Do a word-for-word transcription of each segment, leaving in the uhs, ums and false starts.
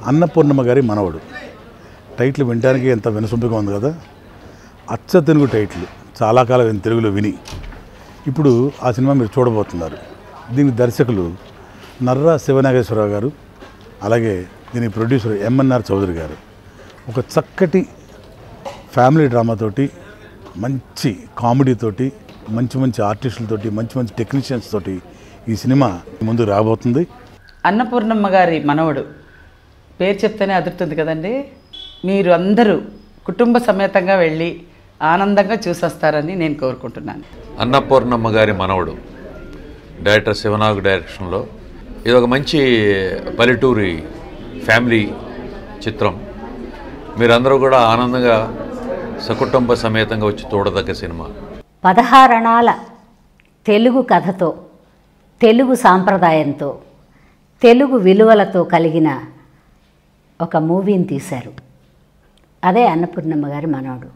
అన్నపూర్ణమ్మ గారి మనవడు టైటిల్ వినడానికి ఎంత వినసొంపుగా ఉంది కదా. అచ్చ తెలుగు టైటిల్, చాలా కాలం తెలుగులో విని ఇప్పుడు ఆ సినిమా మీరు చూడబోతున్నారు. దీని దర్శకులు నర్రా శివనాగేశ్వరరావు గారు, అలాగే దీని ప్రొడ్యూసర్ ఎంఎన్ఆర్ చౌదరి గారు. ఒక చక్కటి ఫ్యామిలీ డ్రామాతోటి, మంచి కామెడీతోటి, మంచి మంచి ఆర్టిస్టులతోటి, మంచి మంచి టెక్నీషియన్స్ తోటి ఈ సినిమా ముందు రాబోతుంది. అన్నపూర్ణమ్మ గారి మనవడు పేరు చెప్తేనే అదురుతుంది కదండి. మీరు అందరూ కుటుంబ సమేతంగా వెళ్ళి ఆనందంగా చూసొస్తారని నేను కోరుకుంటున్నాను. అన్నపూర్ణమ్మ గారి మనవడు డైరెక్టర్ శివనాగ్ డైరెక్షన్లో ఇది ఒక మంచి పల్లెటూరి ఫ్యామిలీ చిత్రం. మీరందరూ కూడా ఆనందంగా సకుటుంబ సమేతంగా వచ్చి చూడదగ్గ సినిమా. పదహారణాల తెలుగు కథతో, తెలుగు సాంప్రదాయంతో, తెలుగు విలువలతో కలిగిన ఒక మూవీని తీశారు. అదే అన్నపూర్ణమ్మ గారి మనవడు.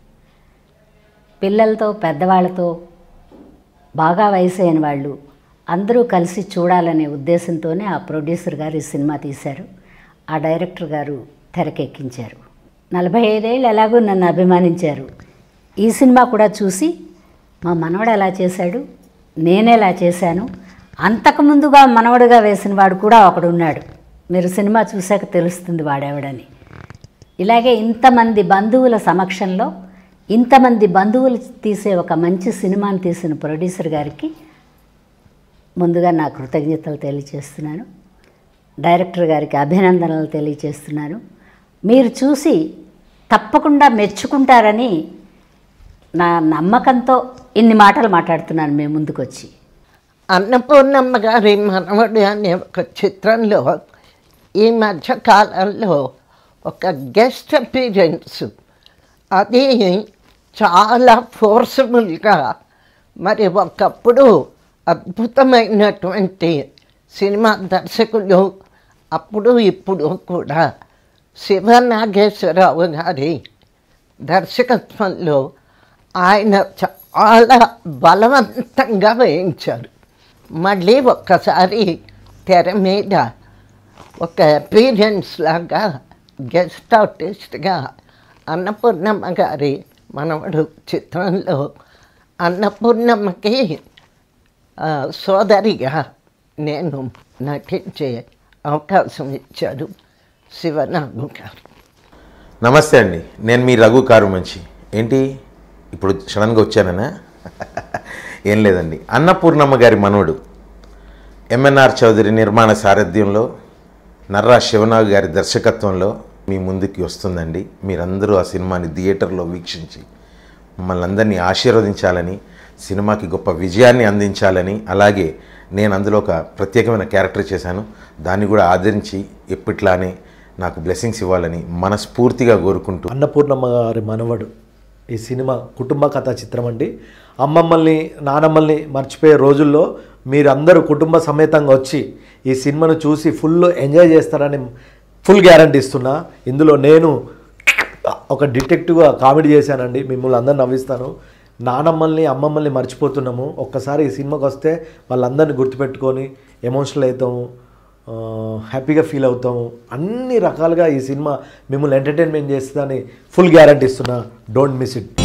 పిల్లలతో, పెద్దవాళ్ళతో, బాగా వయసు అయిన వాళ్ళు అందరూ కలిసి చూడాలనే ఉద్దేశంతోనే ఆ ప్రొడ్యూసర్ గారు ఈ సినిమా తీశారు. ఆ డైరెక్టర్ గారు తెరకెక్కించారు. నలభై ఐదేళ్ళు ఎలాగో నన్ను అభిమానించారు. ఈ సినిమా కూడా చూసి మా మనవడు ఎలా చేశాడు, నేనేలా చేశాను, అంతకుముందుగా మనవడుగా వేసిన వాడు కూడా ఒకడు ఉన్నాడు, మీరు సినిమా చూశాక తెలుస్తుంది వాడెవడని. ఇలాగే ఇంతమంది బంధువుల సమక్షంలో ఇంతమంది బంధువులు తీసే ఒక మంచి సినిమాని తీసిన ప్రొడ్యూసర్ గారికి ముందుగా నా కృతజ్ఞతలు తెలియజేస్తున్నాను. డైరెక్టర్ గారికి అభినందనలు తెలియజేస్తున్నాను. మీరు చూసి తప్పకుండా మెచ్చుకుంటారని నా నమ్మకంతో ఇన్ని మాటలు మాట్లాడుతున్నాను మేము ముందుకొచ్చి. అన్నపూర్ణమ్మ గారి మనవడు అనే ఒక చిత్రంలో ఈ మధ్య కాలంలో ఒక గెస్ట్ అపీరెన్స్, అది చాలా ఫోర్సబుల్గా, మరి ఒకప్పుడు అద్భుతమైనటువంటి సినిమా దర్శకులు అప్పుడు ఇప్పుడు కూడా శివనాగేశ్వరరావు గారి దర్శకత్వంలో ఆయన చాలా బలవంతంగా వేయించారు. మళ్ళీ ఒక్కసారి తెర మీద ఒక అపీరెన్స్ లాగా గెస్ట్ ఆర్టిస్ట్గా అన్నపూర్ణమ్మ గారి మనవడు చిత్రంలో అన్నపూర్ణమ్మకి సోదరిగా నేను నటించే అవకాశం ఇచ్చారు శివనాగు గారు. నమస్తే అండి, నేను మీ రఘు కారు మంచి. ఏంటి ఇప్పుడు సడన్గా వచ్చానన్నా? ఏం లేదండి, అన్నపూర్ణమ్మ గారి మనవడు ఎంఎన్ఆర్ చౌదరి నిర్మాణ సారథ్యంలో, నర్రా శివనాగ్ గారి దర్శకత్వంలో మీ ముందుకి వస్తుందండి. మీరందరూ ఆ సినిమాని థియేటర్లో వీక్షించి మమ్మల్ని అందరినీ ఆశీర్వదించాలని, సినిమాకి గొప్ప విజయాన్ని అందించాలని, అలాగే నేను అందులో ఒక ప్రత్యేకమైన క్యారెక్టర్ చేశాను, దాన్ని కూడా ఆదరించి ఎప్పట్లానే నాకు బ్లెస్సింగ్స్ ఇవ్వాలని మనస్ఫూర్తిగా కోరుకుంటూ. అన్నపూర్ణమ్మ గారి మనవడు ఈ సినిమా కుటుంబ కథా చిత్రం అండి. అమ్మమ్మల్ని, నానమ్మల్ని మర్చిపోయే రోజుల్లో మీరందరూ కుటుంబ సమేతంగా వచ్చి ఈ సినిమాను చూసి ఫుల్ ఎంజాయ్ చేస్తారని ఫుల్ గ్యారంటీ ఇస్తున్నా. ఇందులో నేను ఒక డిటెక్టివ్గా కామెడీ చేశానండి, మిమ్మల్ని అందరిని నవ్విస్తాను. నానమ్మల్ని, అమ్మమ్మల్ని మర్చిపోతున్నాము, ఒక్కసారి ఈ సినిమాకి వస్తే వాళ్ళందరినీ గుర్తుపెట్టుకొని ఎమోషనల్ అవుతాము, హ్యాపీగా ఫీల్ అవుతాము. అన్ని రకాలుగా ఈ సినిమా మిమ్మల్ని ఎంటర్టైన్మెంట్ చేస్తుందని ఫుల్ గ్యారంటీ ఇస్తున్నా. Don't miss it.